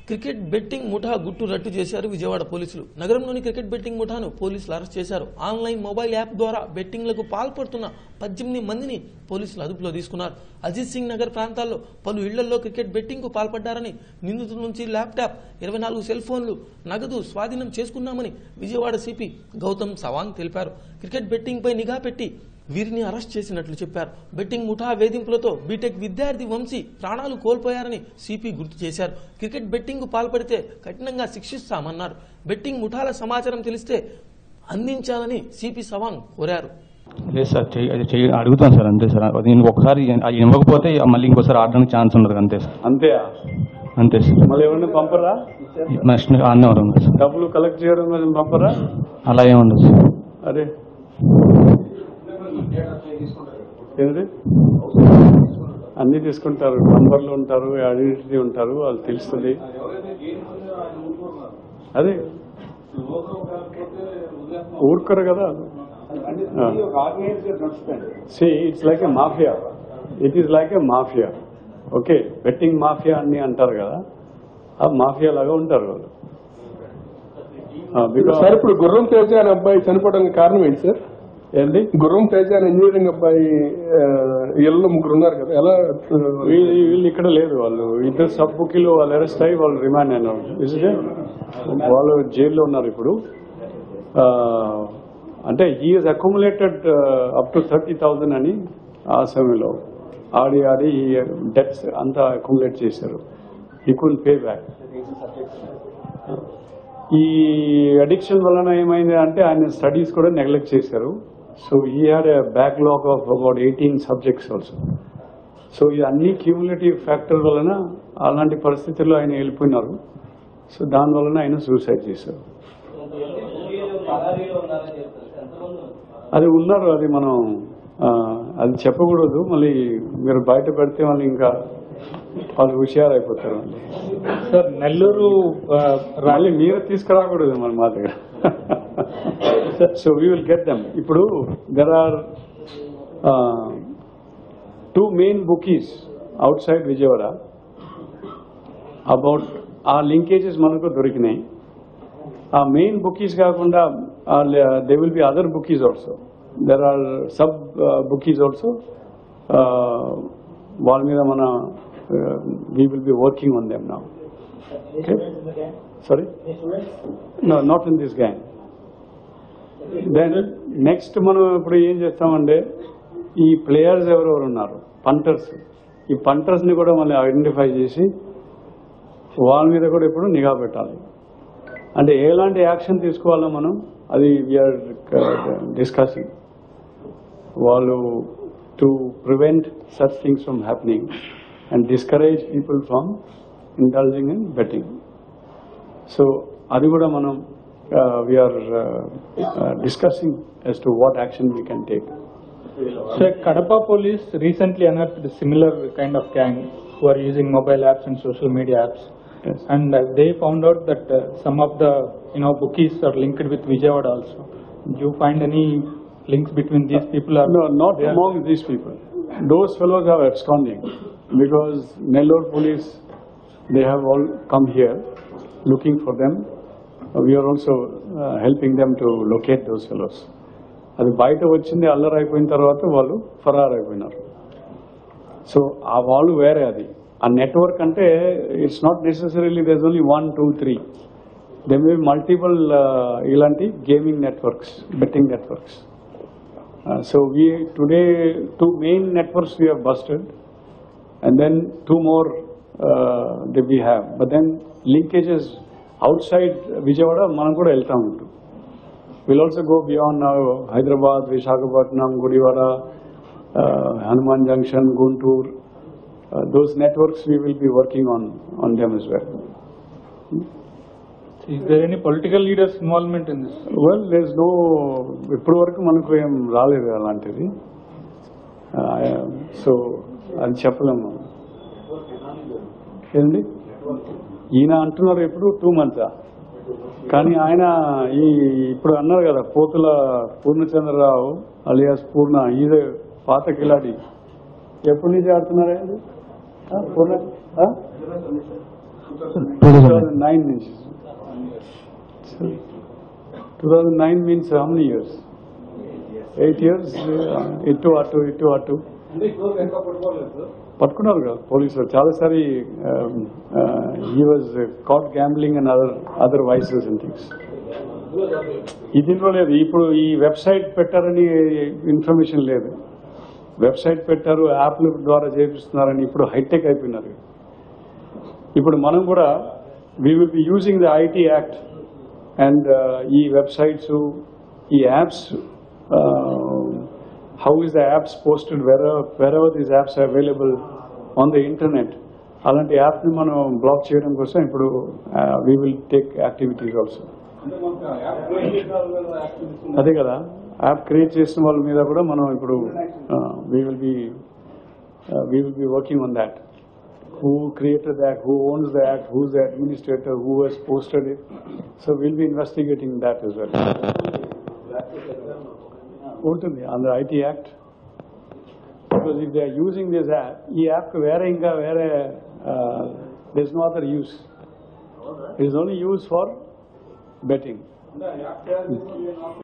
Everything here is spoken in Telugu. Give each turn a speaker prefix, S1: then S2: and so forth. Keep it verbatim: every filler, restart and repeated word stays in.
S1: క్రికెట్ బెట్టింగ్ ముఠా గుట్టు రట్టు చేశారు విజయవాడ పోలీసులు. నగరంలోని క్రికెట్ బెట్టింగ్ ముఠాను పోలీసులు అరెస్ట్ చేశారు. ఆన్లైన్ మొబైల్ యాప్ ద్వారా బెట్టింగ్లకు పాల్పడుతున్న పద్దెనిమిది మందిని పోలీసులు అదుపులో తీసుకున్నారు. అజిత్ సింగ్ నగర్ ప్రాంతాల్లో పలు ఇళ్లలో క్రికెట్ బెట్టింగ్ కు పాల్పడ్డారని, నిందితుల నుంచి ల్యాప్టాప్, ఇరవై నాలుగు సెల్ ఫోన్లు, నగదు స్వాధీనం చేసుకున్నామని విజయవాడ సిపి గౌతమ్ సవాంగ్ తెలిపారు. క్రికెట్ బెట్టింగ్ పై నిఘా పెట్టి వీరిని అరెస్ట్ చేసినట్లు చెప్పారు. బెట్టింగ్ ముఠా వేధింపులతో బీటెక్ విద్యార్థి వంశీ ప్రాణాలు కోల్పోయారని సిపి గుర్తు చేశారు. క్రికెట్ బెట్టింగ్ కు పాల్పడితే కఠినంగా శిక్షిస్తామన్నారు. బెట్టింగ్ ముఠాల సమాచారం తెలిస్తే అందించాలని సిపి సవాంగ్ కోరారు.
S2: లేదు సార్, అడుగుతాను సార్, అంతే సార్. నేను ఒకసారి ఇవ్వకపోతే మళ్ళీ ఇంకోసారి ఆడడానికి ఛాన్స్ ఉండదు, అంతే సార్.
S3: అంతే
S2: అంతే సార్.
S3: మళ్ళీ ఎవరైనా పంపరా?
S2: ఆనే ఉండదు సార్.
S3: డబ్బులు కలెక్ట్ చేయడం పంపరా?
S2: అలా ఏముండదు సార్.
S3: అదే అన్ని తీసుకుంటారు, నంబర్లు ఉంటారు, ఐడెంటిటీ ఉంటారు, వాళ్ళు తెలుస్తుంది. అదే ఊరుకోరు కదా. See it's like a mafia, it is like a mafia. Okay, betting mafia అని అంటారు కదా, ఆ మాఫియా లాగా ఉంటారు వాళ్ళు.
S4: సార్, ఇప్పుడు గుర్రం తేజ అనే అబ్బాయి చనిపోవడానికి కారణం ఏంటి సార్?
S3: ఏంటి?
S4: గుర్రం తేజ అనే ఇంజనీరింగ్ అబ్బాయి ఇళ్ళలో ముగ్గురు ఉన్నారు కదా, ఎలా?
S3: వీళ్ళు ఇక్కడ లేదు, వాళ్ళు ఇద్దరు సబ్ బుకీలు వాళ్ళు అరెస్ట్ అయ్యి వాళ్ళు రిమాండ్ అయినారు. వాళ్ళు జైల్లో ఉన్నారు ఇప్పుడు. అంటే he is accumulated up to thirty thousand అని ఆ సమయంలో ఆడి ఆడి డెట్స్ అంతా అక్యుములేట్ చేశారు. He could pay back. ఈ అడిక్షన్ వలన ఏమైంది అంటే ఆయన స్టడీస్ కూడా నెగ్లెక్ట్ చేశారు. So he had a backlog of about eighteen subjects also. So ఇది అన్ని క్యూములేటివ్ ఫ్యాక్టర్ వలన అలాంటి పరిస్థితుల్లో ఆయన వెళ్ళిపోయినారు. సో దాని వలన ఆయన సూసైడ్ చేశారు. అది ఉన్నారు, అది మనం అది చెప్పకూడదు. మళ్ళీ మీరు బయట పెడితే మళ్ళీ ఇంకా వాళ్ళు హుషారు అయిపోతారు.
S5: సార్, నెల్లూరు
S3: మళ్ళీ మీరు తీసుకురాకూడదు మరి మా దగ్గర. So we will get them. ఇప్పుడు there are two main bookies outside Vijayawada. About ఆ లింకేజెస్ మనకు దొరికినాయి. ఆ మెయిన్ బుకీస్ కాకుండా they will be other bookies also. There are sub bookies also. వాళ్ళ మీద మన we will be working on them now. Okay? Sorry? No, not in this gang. Then next మనం ఇప్పుడు ఏం చేస్తామంటే ఈ ప్లేయర్స్ ఎవరెవరు ఉన్నారు, పంటర్స్, ఈ పంటర్స్ ని కూడా మళ్ళీ ఐడెంటిఫై చేసి వాళ్ళ మీద కూడా ఇప్పుడు నిఘా పెట్టాలి. అంటే ఎలాంటి యాక్షన్ తీసుకోవాలో మనం అది వీఆర్ డిస్కసింగ్. వాళ్ళు to prevent such things from happening and discourage people from indulging in betting. So adi kuda manam uh, we are uh, uh, discussing as to what action we can take.
S5: So Kadapa police recently unearthed a similar kind of gang who are using mobile apps and social media apps.
S3: Yes.
S5: And uh, they found out that uh, some of the you know bookies are linked with Vijayawada also. Do you find any links between these people? Or
S3: no, not among these people. Those fellows are absconding. Because Nellore police, they have all come here looking for them. We are also uh, helping them to locate those fellows. అది బయట వచ్చింది అల్లరి అయిపోయిన తర్వాత వాళ్ళు ఫరార్ అయిపోయినారు. సో ఆ వాళ్ళు వేరే. అది ఆ నెట్వర్క్ అంటే it's not necessarily there is only one two three they may be multiple ఇలాంటి gaming networks, betting networks. So we today two main networks we have busted. And then two more uh, that we have. But then linkages outside Vijayawada, manam kuda veltam untu. We'll also go beyond now Hyderabad, Visakhapatnam, Gudivada, uh, Hanuman Junction, Guntur. Uh, those networks we will be working on on them as well. Hmm?
S5: Is there any political leaders involvement in this?
S3: Well, there's no. Ippudu varaku manaku em raaledu alantidi. So అది చెప్పలేము. ఏంటి ఈయన అంటున్నారు ఇప్పుడు టూ మంత్సా, కానీ ఆయన ఈ ఇప్పుడు అన్నారు కదా పోతుల పూర్ణచంద్రరావు అలియాస్ పూర్ణ, ఈదే పాత కిలాడి. ఎప్పటి నుంచి ఆడుతున్నారా Purna?
S2: Two
S3: two
S2: thousand
S3: thousand nine నుంచి. So, two thousand nine means how many years? Eight years. uh, ఇటు అటు ఇటు అటు పట్టుకున్నారు కదా పోలీసులు చాలాసారి. He was caught gambling and other other vices and things. ఈ దీంట్లో లేదు. ఇప్పుడు ఈ వెబ్సైట్ పెట్టారని ఇన్ఫర్మేషన్ లేదు. వెబ్సైట్ పెట్టారు, యాప్ల ద్వారా చేపిస్తున్నారని ఇప్పుడు హైటెక్ అయిపోయినారు. ఇప్పుడు మనం కూడా we will be using the IT act and ఈ వెబ్సైట్స్, ఈ apps, how is the apps posted, wherever wherever these apps are available on the internet, అలాంటి యాప్ని మనం బ్లాక్ చేయడం కోసం ఇప్పుడు we will take activities also. అదే కదా, యాప్ క్రియేట్ చేసిన వాళ్ళ మీద కూడా మనం ఇప్పుడు we will be we will be working on that. Who created that, who owns the app, who is the administrator, who has posted it. So will be investigating that as well. ఉంటుంది and IT act. Because if they are using this app, ఈ యాప్ వేరే ఇంకా వేరే this no other use. It is only use for betting.